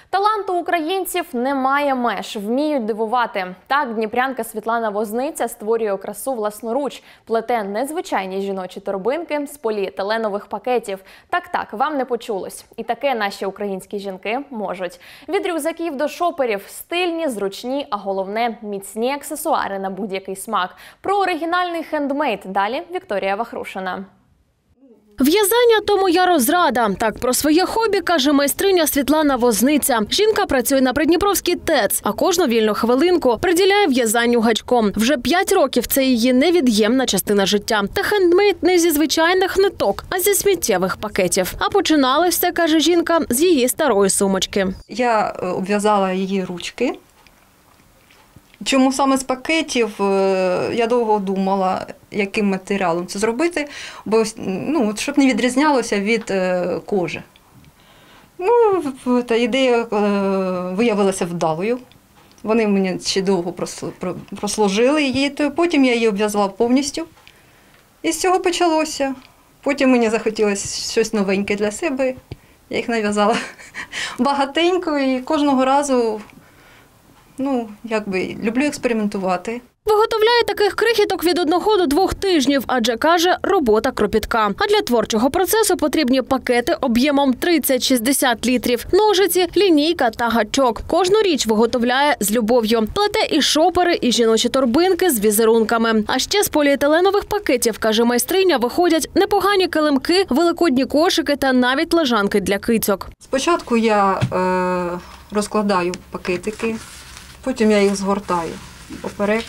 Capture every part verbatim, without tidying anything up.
Таланту українців немає меж, вміють дивувати. Так, дніпрянка Світлана Возниця створює красу власноруч, плете незвичайні жіночі торбинки з поліетиленових пакетів. Так-так, вам не почулось. І таке наші українські жінки можуть. Від рюкзаків до шоперів – стильні, зручні, а головне – міцні аксесуари на будь-який смак. Про оригінальний хендмейд далі Вікторія Вахрушина. В'язання – то моя розрада. Так про своє хобі каже майстриня Світлана Возниця. Жінка працює на Придніпровській ТЕЦ, а кожну вільну хвилинку приділяє в'язанню гачком. Вже п'ять років – це її невід'ємна частина життя. Та хендмейд не зі звичайних ниток, а зі сміттєвих пакетів. А починалось все, каже жінка, з її старої сумочки. Я обв'язала її ручки. Чому саме з пакетів? Я довго думала, яким матеріалом це зробити, бо, ну, щоб не відрізнялося від кожи. Ну, та ідея виявилася вдалою. Вони мені ще довго прослужили її, то потім я її обв'язала повністю. І з цього почалося. Потім мені захотілося щось новеньке для себе. Я їх нав'язала багатенько і кожного разу, ну, якби, люблю експериментувати. Виготовляє таких крихіток від одного до двох тижнів, адже, каже, робота кропітка. А для творчого процесу потрібні пакети об'ємом тридцять-шістдесят літрів, ножиці, лінійка та гачок. Кожну річ виготовляє з любов'ю. Плете і шопери, і жіночі торбинки з візерунками. А ще з поліетиленових пакетів, каже майстриня, виходять непогані килимки, великодні кошики та навіть лежанки для кицьок. Спочатку я е, розкладаю пакетики, потім я їх згортаю поперек.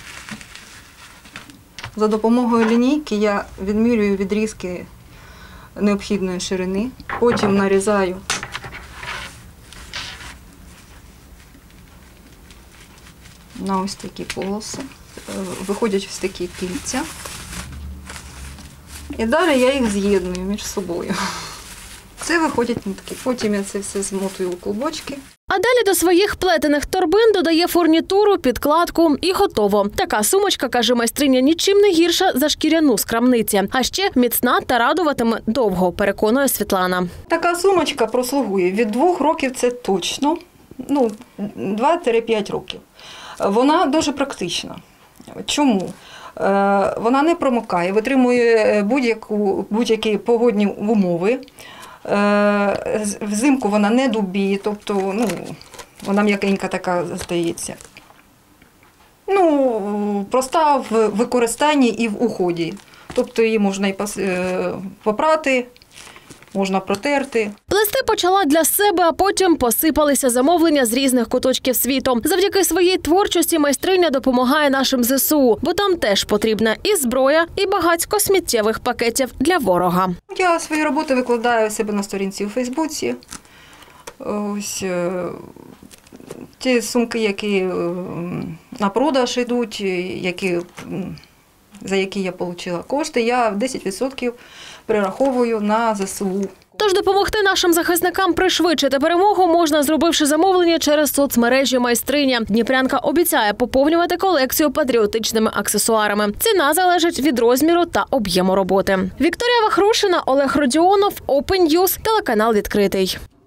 За допомогою лінійки я відмірюю відрізки необхідної ширини, потім нарізаю на ось такі полоси, виходять ось такі кільця. І далі я їх з'єдную між собою. Це виходять нитки. Потім я це все змотую у клубочки. А далі до своїх плетених торбин додає фурнітуру, підкладку і готово. Така сумочка, каже майстриня, нічим не гірша за шкіряну з крамниці. А ще міцна та радуватиме довго, переконує Світлана. Така сумочка прослугує від двох років, це точно, ну, два-п'ять років. Вона дуже практична. Чому? Вона не промокає, витримує будь-які погодні умови. Взимку вона не дубіє, тобто, ну, вона м'якенька така здається. Ну, проста в використанні і в уході. Тобто її можна і попрати, можна протерти. Плести почала для себе, а потім посипалися замовлення з різних куточків світу. Завдяки своїй творчості майстриня допомагає нашим зе се у, бо там теж потрібна і зброя, і багатько сміттєвих пакетів для ворога. Я свої роботи викладаю у себе на сторінці у Фейсбуці. Ось ті сумки, які на продаж йдуть, які, за які я отримала кошти, я десять відсотків перераховую на зе се у. Тож допомогти нашим захисникам пришвидшити перемогу можна, зробивши замовлення через соцмережі майстриня. Дніпрянка обіцяє поповнювати колекцію патріотичними аксесуарами. Ціна залежить від розміру та об'єму роботи. Вікторія Вахрушина, Олег Родіонов, Open News, телеканал «Відкритий».